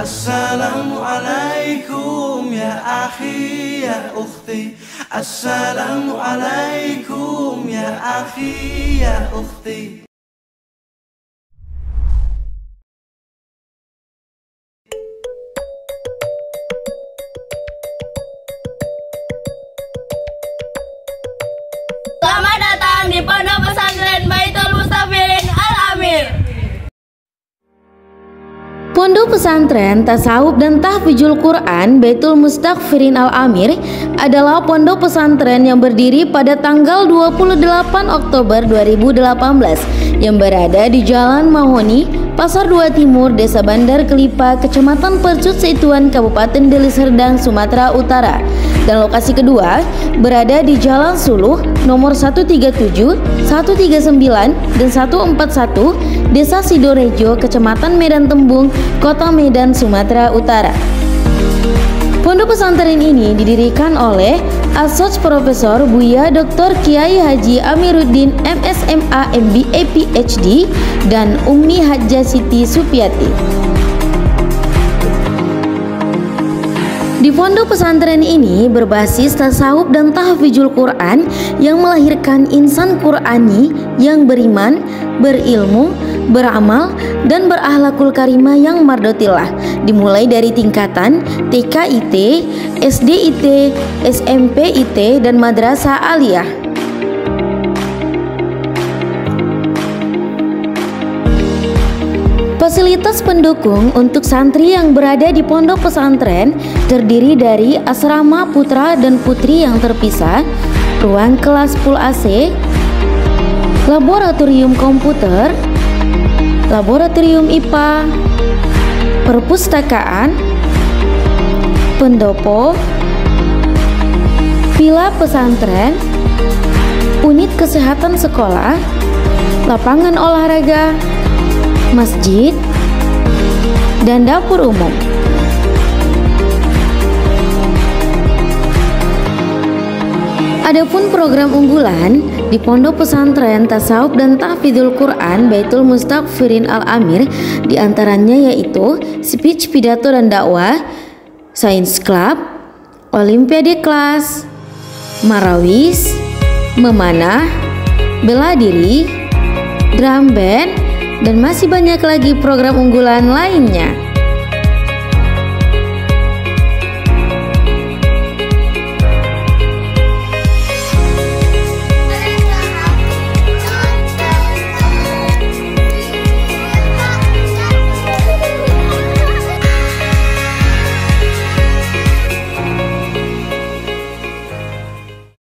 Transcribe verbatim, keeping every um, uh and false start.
Assalamualaikum ya akhi ya ukhti. Assalamualaikum ya akhi ya ukhti. Selamat datang di Pondok Pesantren Baitul Mustafirin Al-Amir. Pondok Pesantren Tasawuf dan Tahfidzul Quran Baitul Mustafirin Al-Amir adalah pondok pesantren yang berdiri pada tanggal dua puluh delapan Oktober dua ribu delapan belas yang berada di Jalan Mahoni, Pasar dua Timur, Desa Bandar Kelipa, Kecamatan Percut Seituan, Kabupaten Deli Serdang, Sumatera Utara. Dan lokasi kedua berada di Jalan Suluh nomor seratus tiga puluh tujuh, seratus tiga puluh sembilan, dan seratus empat puluh satu, Desa Sidorejo, Kecamatan Medan Tembung, Kota Medan, Sumatera Utara. Pondok pesantren ini didirikan oleh Asoj Profesor Buya Doktor Kiai Haji Amiruddin M S M A M B A P H D dan Ummi Hajjah Siti Supiati. Di pondok pesantren ini berbasis tasawuf dan tahfidzul Quran yang melahirkan insan Qurani yang beriman, berilmu, beramal, dan berakhlakul karimah yang mardotillah, dimulai dari tingkatan T K I T, S D I T, S M P I T, dan Madrasah Aliyah. Fasilitas pendukung untuk santri yang berada di pondok pesantren terdiri dari asrama putra dan putri yang terpisah, ruang kelas full A C, laboratorium komputer, laboratorium I P A, perpustakaan, pendopo, villa pesantren, unit kesehatan sekolah, lapangan olahraga, masjid, dan dapur umum. Adapun program unggulan di Pondok Pesantren Tasawuf dan Tahfidzul Quran Baitul Mustafirin Al-Amir diantaranya yaitu speech, pidato, dan dakwah, Science Club, Olimpiade kelas, Marawis, memanah, bela diri, drum band, dan masih banyak lagi program unggulan lainnya.